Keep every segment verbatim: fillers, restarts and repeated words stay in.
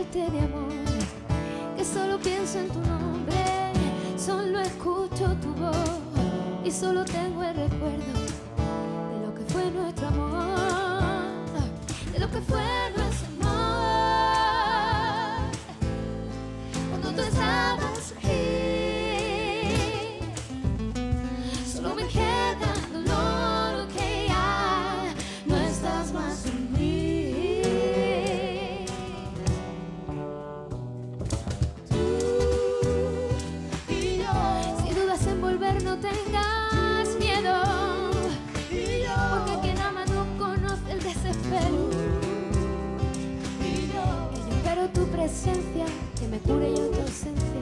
decirte mi amor que solo pienso en tu nombre, solo escucho tu voz y solo tengo el recuerdo de lo que fue nuestro amor, de lo que fue nuestro amor cuando tú estabas aquí. Solo me queda dolor que ya no estás más en mí. Tú y yo. Si dudas en volver, no tengas miedo, y yo. Porque quien ama no conoce el desespero. Y yo. Que yo espero tu presencia, que me cure ya tu ausencia.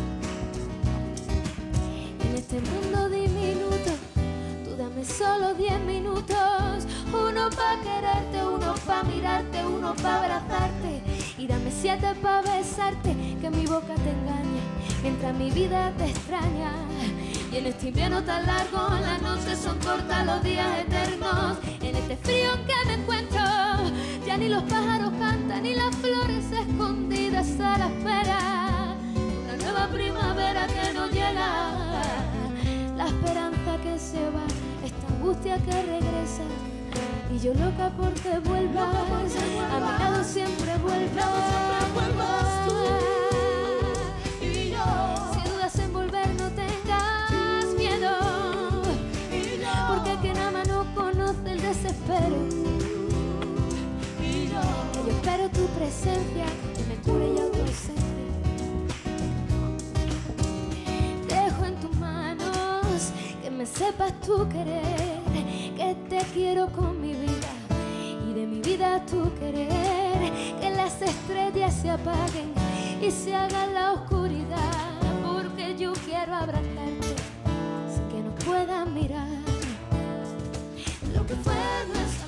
En este mundo diminuto, tú dame solo diez minutos. Uno pa' quererte, uno pa' mirarte, uno pa' abrazarte. Y dame siete pa' besarte, que mi boca te engañe mientras mi vida te extraña. Y en este invierno tan largo, las noches son cortas, los días eternos. En este frío en que me encuentro, ya ni los pájaros cantan, ni las flores escondidas a la espera. Una nueva primavera que no llega, la esperanza que se va, esta angustia que regresa. Y yo loca porque vuelvas, a mi lado siempre vuelvas tú. Y yo. Si dudas en volver, no tengas miedo, y yo. Porque quien ama no conoce el desespero. Y yo. Que yo espero tu presencia, que me cure ya tu ausencia. Dejo en tus manos que me sepas tú querer, que te quiero con mi vida y de mi vida tu querer. Que las estrellas se apaguen y se haga la oscuridad, porque yo quiero abrazarte sin que nos puedan mirar. Lo que fue nuestro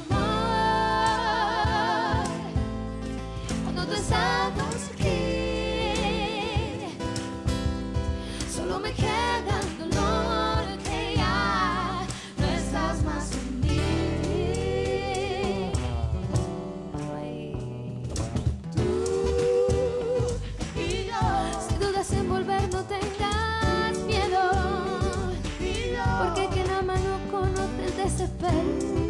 amor cuando tú estabas aquí, solo me queda dolor que ya no estás más en mí. Ay. Tú y yo. Si dudas en volver, no tengas miedo, y yo. Porque quien ama no conoce el desespero.